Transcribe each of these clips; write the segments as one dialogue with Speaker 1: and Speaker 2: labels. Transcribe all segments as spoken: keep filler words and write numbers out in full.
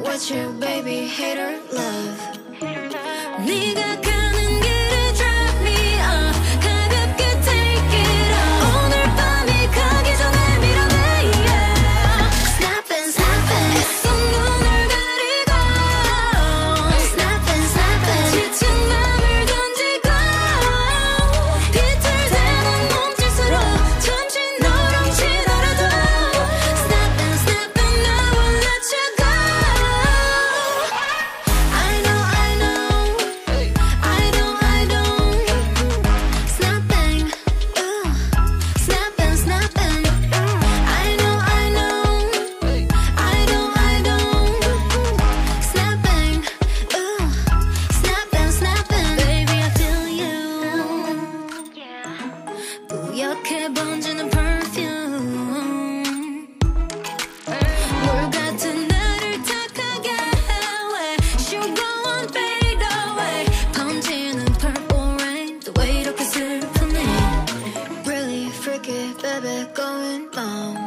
Speaker 1: what you, baby, hate or love. 네가 가는 길에 drop me off. 가볍게 take it off. 오늘 밤이 가기 전에 밀어내, yeah. Snapping, snapping. 애써 눈을 가리고. Snapping, snapping. 지친 맘을 던지고. 비틀대는 몸짓으로 잠시 너랑 지나려도. Snapping, snapping. I won't let you go. I know, I know. I don't, I don't. Snapping, ooh. Snapping, snapping. I know, I know. I don't, I don't. Snapping, ooh. Snapping, snapping. Baby, I feel you. 뿌옇게 번지는 perfume. 물 같은 나를 탁하게 해. Sugar won't fade away. 번지는 purple rain. 또 왜 이렇게 슬프니? Really freaky, baby, going numb.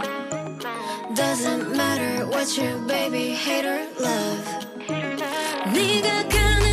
Speaker 1: Doesn't matter what you, baby, hate or love. 네가 가는